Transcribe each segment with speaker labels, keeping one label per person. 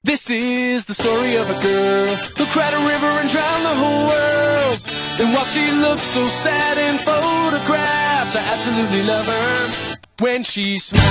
Speaker 1: This is the story of a girl who cried a river and drowned the whole world. And while she looks so sad in photographs, I absolutely love her when she smiles.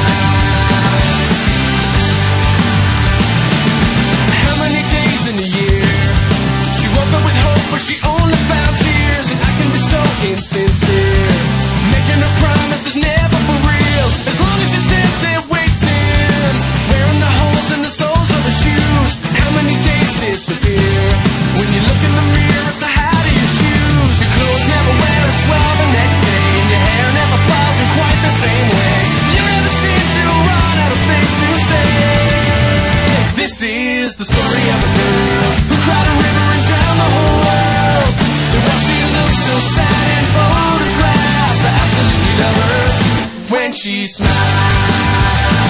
Speaker 1: How many days in a year she woke up with hope, but she only found tears? And I can be so insincere, making her promises never for real. As long as she stands there waiting, wearing the holes in the soles of her shoes. How many days disappear when you look in the mirror? It's the height of your shoes. Your clothes never wear as well the next day, and your hair never falls in quite the same way. You never seem to run out of things to say. This is the story of a girl who cried a river and drowned the whole world. And while she looks so sad in photographs, I absolutely love her when she smiles.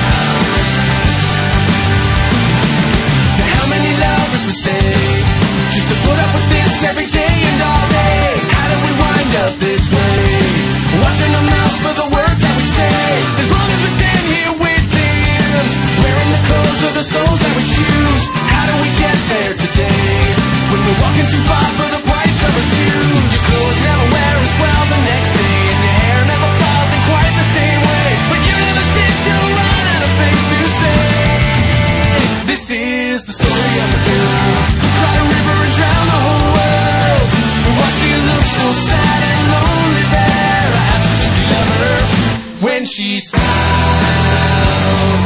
Speaker 1: Now how many lovers would stay just to put up with this every day and all day? How did we wind up this way, watching our mouths for the words that we say? As long as we stand here waiting, wearing the clothes of the souls that we choose. How do we get there today when we're walking too far for the price of our shoes? Your clothes never wear as well the next day, and your hair never falls in quite the same way. But you never seem to run out of things to say. This is the story of a girl who cried a river and drowned the whole world. And while she looks so sad and lonely there, I absolutely love her when she smiles.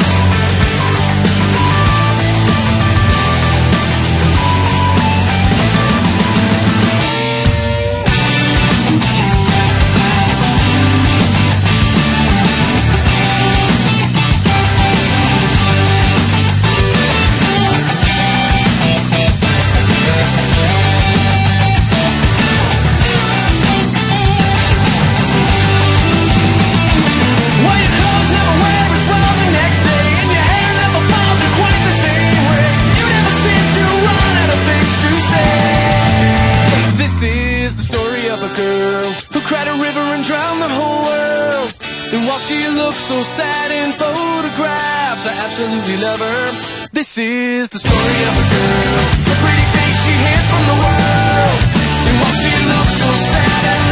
Speaker 1: This is the story of a girl who cried a river and drowned the whole world. And while she looks so sad in photographs, I absolutely love her. This is the story of a girl, the pretty face she hid from the world. And while she looks so sad and